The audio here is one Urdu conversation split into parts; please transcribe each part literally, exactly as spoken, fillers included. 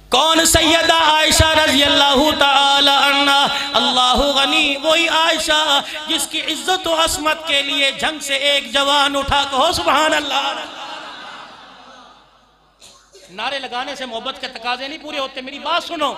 کون؟ سیدہ عائشہ رضی اللہ تعالی عنہ۔ اللہ غنی، وہی عائشہ جس کی عزت و عصمت کے لیے جنگ سے ایک جوان اٹھا، کہو سبحان اللہ۔ نعرے لگانے سے محبت کے تقاضے نہیں پورے ہوتے، میری بات سنو۔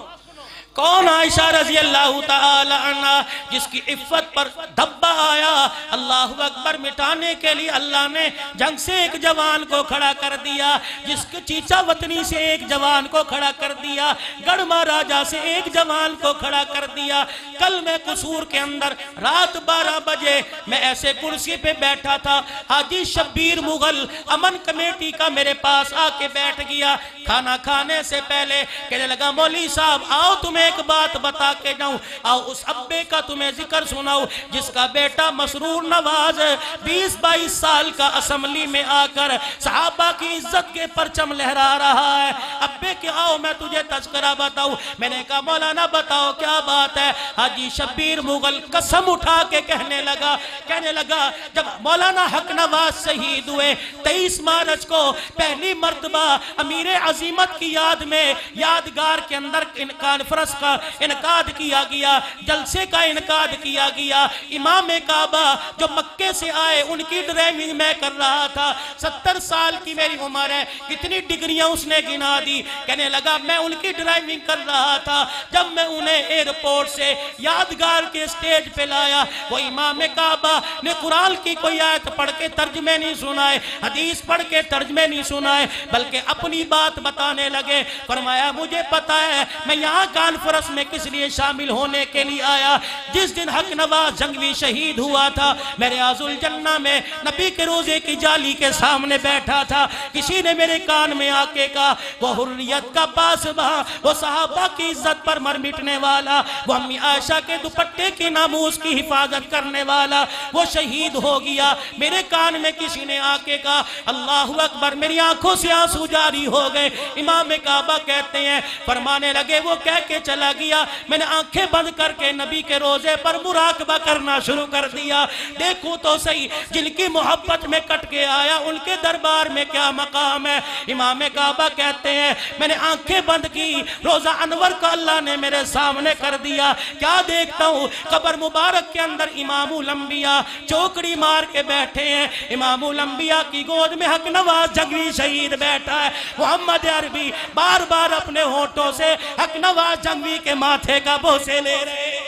کون؟ عائشہ رضی اللہ تعالی عنہ جس کی عفت پر دھبا آیا، اللہ اکبر، مٹانے کے لیے اللہ نے جنگ سے ایک جوان کو کھڑا کر دیا، جس کے چیچا وطنی سے ایک جوان کو کھڑا کر دیا، گڑھ مہاراجہ سے ایک جوان کو کھڑا کر دیا۔ کل میں قصور کے اندر رات بارہ بجے میں ایسے کرسی پہ بیٹھا تھا، حاجی شبیر مغل امن کمیٹی کا میرے پاس آ کے بیٹھ گیا۔ کھانا کھانے سے پہلے کہنے لگا مولوی صاحب آؤ تمہیں ایک بات بتا کے جاؤں، آؤ اس ابے کا تمہیں ذکر سناؤ جس کا بیٹا مسرور نواز بیس بائیس سال کا اسمبلی میں آ کر صحابہ کی عزت کے پرچم لہرا رہا ہے۔ ابے کہ آؤ میں تجھے تذکرہ بتاؤں۔ میں نے کہا مولانا بتاؤ کیا بات ہے؟ حاجی شبیر مغل قسم اٹھا کے کہنے لگا کہنے لگا جب مولانا حق نواز شہید ہوئے تیئیس مارچ کو پہلی مرتبہ امیر عظیمت کی یاد میں یادگار کے اندر کانفرنس کا انعقاد کیا گیا، جلسے کا انعقاد کیا گیا۔ امام کعبہ جو مکے سے آئے ان کی ڈرائیونگ میں کر رہا تھا، ستر سال کی میری عمر ہے، کتنی ڈگریاں اس نے گنا دی۔ کہنے لگا میں ان کی ڈرائیونگ کر رہا تھا، جب میں انہیں ایئرپورٹ سے یادگار کے سٹیج پہ لایا، وہ امام کعبہ نے قرآن کی کوئی آیت پڑھ کے ترجمے نہیں سنائے، حدیث پڑھ کے ترجمے نہیں سنائے، بلکہ اپنی بات بتانے لگے۔ فرمایا مجھے پتا ہے میں یہاں کانفرنس میں کس لیے شامل ہونے کے لیے آیا۔ جس دن حق نواز جنگوی شہید ہوا تھا میں ریاض الجنہ میں نبی کے روزے کی جالی کے سامنے بیٹھا تھا، کسی نے میرے کان میں آ کے کہا وہ حریت کا پاسباں، وہ صحابہ کی عزت پر مر مٹنے والا، وہ امی عائشہ کے دوپٹے کی ناموس کی حفاظت کرنے والا، وہ شہید ہو گیا۔ میرے کان میں کسی نے آ کے کہا اللہ اکبر، میری آنکھوں سے آنسو جاری ہو گئے۔ امام کعبہ کہتے ہیں فرمانے لگے وہ کہہ کے چلا گیا، میں نے آنکھیں بند کر کے نبی کے روزے پر مراقبہ کرنا شروع کر دیا، دیکھو تو صحیح جن کی محبت میں کٹ کے آیا ان کے دربار میں کیا مقام ہے۔ امام کعبہ کہتے ہیں میں نے آنکھیں بند کی، روزہ انور کا اللہ نے میرے سامنے کر دیا، کیا دیکھتا ہوں قبر مبارک کے اندر امام الانبیاء چوکڑی مار کے بیٹھے ہیں، امام الانبیاء کی گود میں حق نواز جنگوی شہید بیٹھا ہے۔ محمد عربی بار بار اپنے ہونٹوں سے حق نواز جنگوی کے ماتھے کا بوسے لے رہے ہیں۔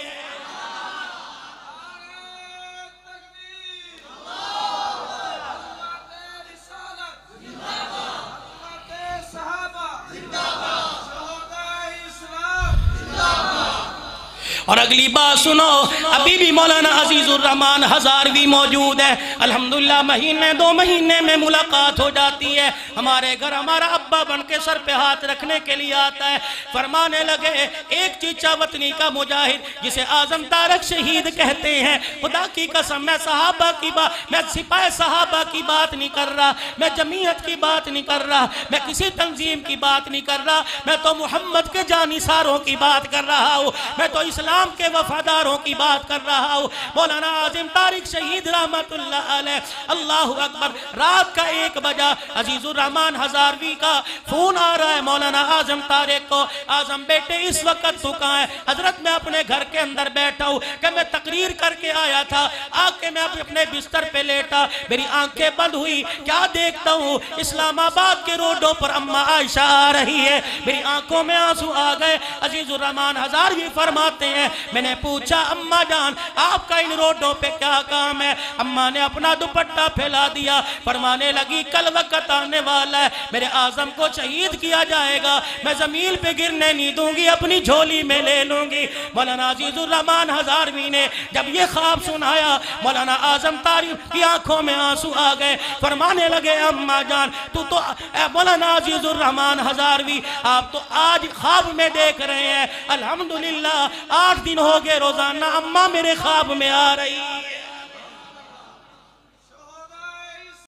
اور اگلی بات سنو، ابھی بھی مولانا عزیز الرحمن ہزاروی موجود ہے، الحمدللہ مہینے دو مہینے میں ملاقات ہو جاتی ہے، ہمارے گھر ہمارا ابا بن کے سر پہ ہاتھ رکھنے کے لیے آتا ہے۔ فرمانے لگے ایک چیچا وطنی کا مجاہد جسے اعظم طارق شہید کہتے ہیں، خدا کی قسم میں صحابہ کی بات میں سپاہ صحابہ کی بات نہیں کر رہا، میں جمعیت کی بات نہیں کر رہا، میں کسی تنظیم کی بات نہیں کر رہا، میں تو محمد کے جانثاروں کی بات کر رہا ہوں، میں تو اسلام کے وفاداروں کی بات کر رہا ہوں۔ مولانا اعظم طارق شہید رحمت اللہ علیہ، اللہ اکبر، رات کا ایک بجا عزیز الرحمن ہزاروی کا فون آ رہا ہے مولانا اعظم طارق کو، اعظم بیٹے اس وقت تو کہاں ہے؟ حضرت میں اپنے گھر کے اندر بیٹھا ہوں کہ میں تقریر کر کے آیا تھا، آ کے میں اپنے بستر پہ لیٹا، میری آنکھیں بند ہوئی، کیا دیکھتا ہوں اسلام آباد کے روڈوں پر اماں عائشہ آ رہی ہے، میری آنکھوں میں آنسو آ گئے۔ عزیز الرحمن ہزاروی فرماتے ہیں میں نے پوچھا اماں جان آپ کا ان روڈوں پہ کیا کام ہے؟ اماں نے اپنا دوپٹہ پھیلا دیا، فرمانے لگی کل وقت آنے والا ہے میرے اعظم کو شہید کیا جائے گا، میں زمین پہ گرنے نہیں دوں گی، اپنی جھولی میں لے لوں گی۔ مولانا عزیز الرحمن ہزاروی نے جب یہ خواب سنایا مولانا اعظم طارق کی آنکھوں میں آنسو آ گئے، فرمانے لگے اماں جان تو تو مولانا عزیز الرحمن ہزاروی آپ تو آج خواب میں دیکھ رہے ہیں، الحمدللہ آٹھ دن ہو گئے روزانہ اماں میرے خواب میں آ رہی